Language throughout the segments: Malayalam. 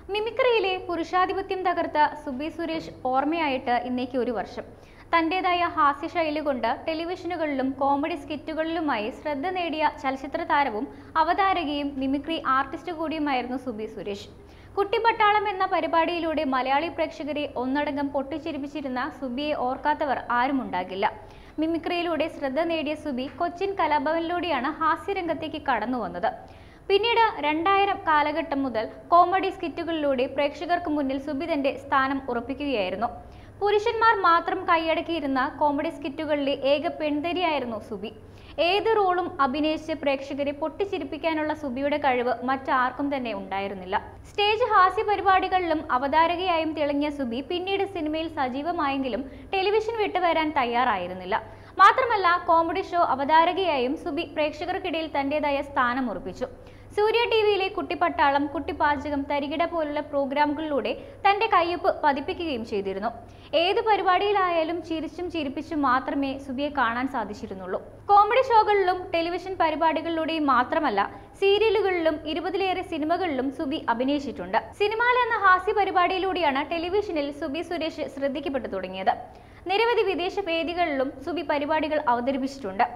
മിമിക്രിയിലെ പുരുഷാധിപത്യം തകർത്ത സുബി സുരേഷ് ഓർമ്മയായിട്ട് ഇന്നേക്ക് ഒരു വർഷം. തന്റേതായ ഹാസ്യശൈലി കൊണ്ട് ടെലിവിഷനുകളിലും കോമഡി സ്കിറ്റുകളിലുമായി ശ്രദ്ധ നേടിയ ചലച്ചിത്ര താരവും അവതാരകയും മിമിക്രി ആർട്ടിസ്റ്റ് കൂടിയുമായിരുന്നു സുബി സുരേഷ്. കുട്ടിപ്പട്ടാളം എന്ന പരിപാടിയിലൂടെ മലയാളി പ്രേക്ഷകരെ ഒന്നടങ്കം പൊട്ടിച്ചിരിപ്പിച്ചിരുന്ന സുബിയെ ഓർക്കാത്തവർ ആരുമുണ്ടാകില്ല. മിമിക്രിയിലൂടെ ശ്രദ്ധ നേടിയ സുബി കൊച്ചിൻ കലാഭവനിലൂടെയാണ് ഹാസ്യരംഗത്തേക്ക് കടന്നു വന്നത്. പിന്നീട് 2000 കാലഘട്ടം മുതൽ കോമഡി സ്കിറ്റുകളിലൂടെ പ്രേക്ഷകർക്ക് മുന്നിൽ സുബി തന്റെ സ്ഥാനം ഉറപ്പിക്കുകയായിരുന്നു. പുരുഷന്മാർ മാത്രം കൈയടക്കിയിരുന്ന കോമഡി സ്കിറ്റുകളിലെ ഏക പെൺതരിയായിരുന്നു സുബി. ഏത് റോളും അഭിനയിച്ച് പ്രേക്ഷകരെ പൊട്ടിച്ചിരിപ്പിക്കാനുള്ള സുബിയുടെ കഴിവ് മറ്റാർക്കും തന്നെ ഉണ്ടായിരുന്നില്ല. സ്റ്റേജ് ഹാസ്യ പരിപാടികളിലും അവതാരകയായും തിളങ്ങിയ സുബി പിന്നീട് സിനിമയിൽ സജീവമായെങ്കിലും ടെലിവിഷൻ വിട്ടുവരാൻ തയ്യാറായിരുന്നില്ല. മാത്രമല്ല, കോമഡി ഷോ അവതാരകയായും സുബി പ്രേക്ഷകർക്കിടയിൽ തന്റേതായ സ്ഥാനം ഉറപ്പിച്ചു. സൂര്യ ടിവിയിലെ കുട്ടിപ്പട്ടാളം, കുട്ടിപ്പാചകം, തരികിട പോലുള്ള പ്രോഗ്രാമുകളിലൂടെ തന്റെ കയ്യൊപ്പ് പതിപ്പിക്കുകയും ചെയ്തിരുന്നു. ഏത് പരിപാടിയിലായാലും ചിരിച്ചും ചിരിപ്പിച്ചും മാത്രമേ സുബിയെ കാണാൻ സാധിച്ചിരുന്നുള്ളൂ. കോമഡി ഷോകളിലും ടെലിവിഷൻ പരിപാടികളിലൂടെയും മാത്രമല്ല, സീരിയലുകളിലും 20ലേറെ സിനിമകളിലും സുബി അഭിനയിച്ചിട്ടുണ്ട്. സിനിമാല എന്ന ഹാസ്യ പരിപാടിയിലൂടെയാണ് ടെലിവിഷനിൽ സുബി സുരേഷ് ശ്രദ്ധിക്കപ്പെട്ടു തുടങ്ങിയത്. നിരവധി വിദേശ വേദികളിലും സുബി പരിപാടികൾ അവതരിപ്പിച്ചിട്ടുണ്ട്.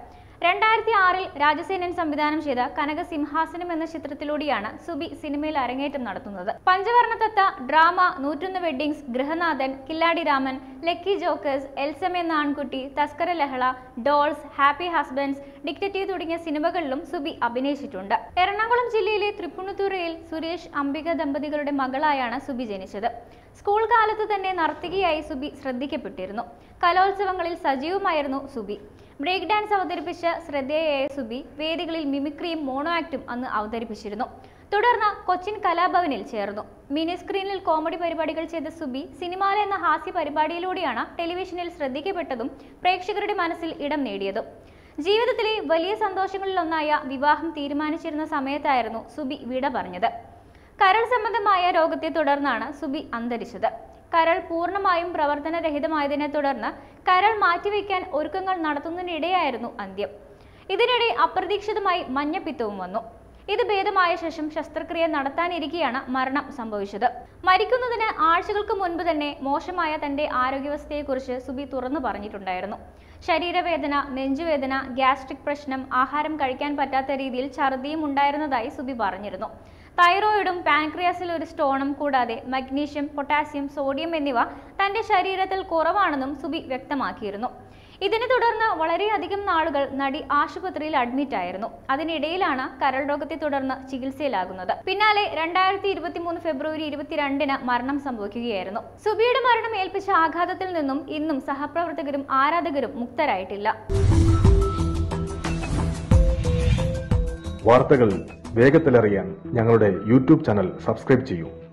2006-ൽ രാജസേനൻ സംവിധാനം ചെയ്ത കനകസിംഹാസനം എന്ന ചിത്രത്തിലൂടെയാണ് സുബി സിനിമയിൽ അരങ്ങേറ്റം നടത്തുന്നത്. Panchavarnathatha, drama, 101 weddings, Grihanathan, Killadi Raman, lucky jokers, Elsamma Enna Aankutty, Thaskara ലഹള, ഡോൾസ്, ഹാപ്പി ഹസ്ബൻഡ്സ്, ഡിക്റ്റേറ്റീവ് തുടങ്ങിയ സിനിമകളിലും സുബി അഭിനയിച്ചിട്ടുണ്ട്. എറണാകുളം ജില്ലയിലെ തൃപ്പൂണിത്തുറയിൽ സുരേഷ് അംബിക ദമ്പതികളുടെ മകളായാണ് സുബി ജനിച്ചത്. സ്കൂൾ കാലത്ത് തന്നെ നർത്തകിയായി സുബി ശ്രദ്ധിക്കപ്പെട്ടിരുന്നു. കലോത്സവങ്ങളിൽ സജീവമായിരുന്നു സുബി. ബ്രേക്ക് ഡാൻസ് അവതരിപ്പിച്ച ശ്രദ്ധേയയായ സുബി വേദികളിൽ മിമിക്രിയും മോണോ ആക്ടും അന്ന് അവതരിപ്പിച്ചിരുന്നു. തുടർന്ന് കൊച്ചിൻ കലാഭവനിൽ ചേർന്നു. മിനി സ്ക്രീനിൽ കോമഡി പരിപാടികൾ ചെയ്ത സുബി സിനിമാല എന്ന ഹാസ്യ പരിപാടിയിലൂടെയാണ് ടെലിവിഷനിൽ ശ്രദ്ധിക്കപ്പെട്ടതും പ്രേക്ഷകരുടെ മനസ്സിൽ ഇടം നേടിയതും. ജീവിതത്തിലെ വലിയ സന്തോഷങ്ങളിലൊന്നായ വിവാഹം തീരുമാനിച്ചിരുന്ന സമയത്തായിരുന്നു സുബി വിട പറഞ്ഞത്. കരൾ സംബന്ധമായ രോഗത്തെ തുടർന്നാണ് സുബി അന്തരിച്ചത്. കരൾ പൂർണ്ണമായും പ്രവർത്തനരഹിതമായതിനെ തുടർന്ന് കരൾ മാറ്റിവെക്കാൻ ഒരുക്കങ്ങൾ നടത്തുന്നതിനിടെയായിരുന്നു അന്ത്യം. ഇതിനിടെ അപ്രതീക്ഷിതമായി മഞ്ഞപ്പിത്തവും വന്നു. ഇത് ഭേദമായ ശേഷം ശസ്ത്രക്രിയ നടത്താനിരിക്കെയാണ് മരണം സംഭവിച്ചത്. മരിക്കുന്നതിന് ആഴ്ചകൾക്ക് മുൻപ് തന്നെ മോശമായ തന്റെ ആരോഗ്യാവസ്ഥയെക്കുറിച്ച് സുബി തുറന്നു പറഞ്ഞിട്ടുണ്ടായിരുന്നു. ശരീരവേദന, നെഞ്ചുവേദന, ഗ്യാസ്ട്രിക് പ്രശ്നം, ആഹാരം കഴിക്കാൻ പറ്റാത്ത രീതിയിൽ ഛർദിയും ഉണ്ടായിരുന്നതായി സുബി പറഞ്ഞിരുന്നു. തൈറോയിഡും പാൻക്രിയാസിൽ ഒരു സ്റ്റോണും കൂടാതെ മഗ്നീഷ്യം, പൊട്ടാസ്യം, സോഡിയം എന്നിവ തന്റെ ശരീരത്തിൽ കുറവാണെന്നും സുബി വ്യക്തമാക്കിയിരുന്നു. ഇതിനെ തുടർന്ന് വളരെയധികം നാളുകൾ നടി ആശുപത്രിയിൽ അഡ്മിറ്റ് ആയിരുന്നു. അതിനിടയിലാണ് കരൾ രോഗത്തെ തുടർന്ന് ചികിത്സയിലാകുന്നത്. പിന്നാലെ 2023 ഫെബ്രുവരി 22-ന് മരണം സംഭവിക്കുകയായിരുന്നു. സുബിയുടെ മരണം ഏൽപ്പിച്ച ആഘാതത്തിൽ നിന്നും ഇന്നും സഹപ്രവർത്തകരും ആരാധകരും മുക്തരായിട്ടില്ല. വാർത്തകൾ വേഗത്തിലറിയാൻ ഞങ്ങളുടെ യൂട്യൂബ് ചാനൽ സബ്സ്ക്രൈബ് ചെയ്യൂ.